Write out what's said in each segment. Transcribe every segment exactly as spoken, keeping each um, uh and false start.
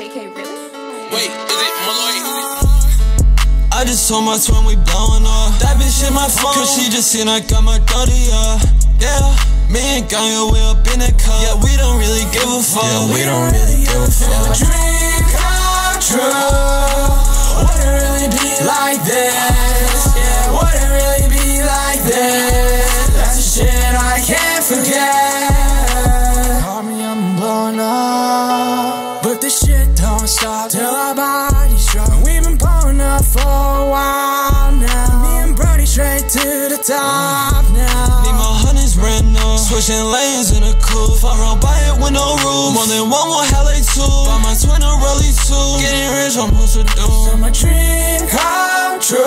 J K, really? Wait, is it Malloy? I just told my twin we blowing up. That bitch hit my phone, cause she just seen I got my dirty up. Yeah, me and Gxnyo, we up in the cup. Yeah, we don't really give a fuck. Yeah, we don't really give a fuck. Dream come true. Would it really be like this? Yeah, would it really be like this? That's the shit I can't forget. Call me, I'm blowing up, but this shit don't stop till our bodies drop. We've been blowing up for a while now. Me and Brody straight to the top now. Need my hundreds brand new, switching lanes in a coupe. Far around by it with no roof. More than one, one hell like two. Buy my twin a rollie too. Getting rich, I'm supposed to do. So my dream come true,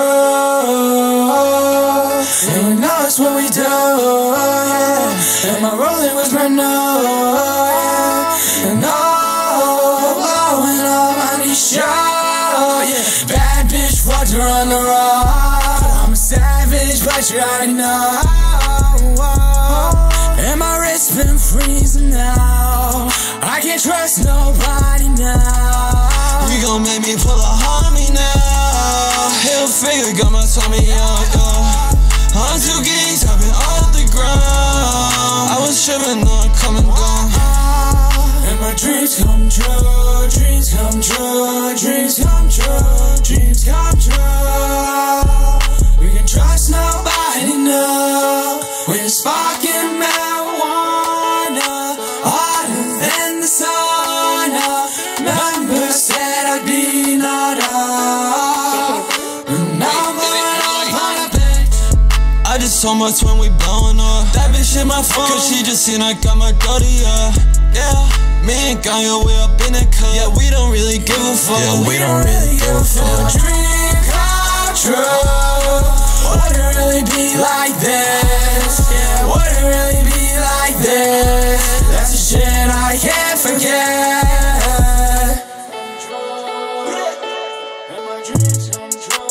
and we know it's what we do, yeah. And my rollie was brand new, yeah. And oh, blowing up on these shows, yeah. Bad bitch, fucked her on the road. I'm a savage, but you already know. And my wrist been freezing now. I can't trust nobody now. You gon' make me pull a homie now. Hell figure got my tummy out, yeah. I'm too geeks, I've been off the ground. I was tripping on coming down. And my dreams come true, dreams come true, dreams come true, dreams come true. We can trust nobody now. We're sparking marijuana, hotter than the sauna. Remember said I'd be not up, and now I'm blowing up on a bitch. I just told my twin we blowing up. That bitch hit my phone, cause she just seen I got my dirty up. Yeah, me and Gxnyo, we up in the cup. Yeah, we don't really give a fuck. Yeah, we don't really give a fuck. Dream come true. Would it really be like this? Yeah, would it really be like this? That's the shit I can't forget. And my dreams come true.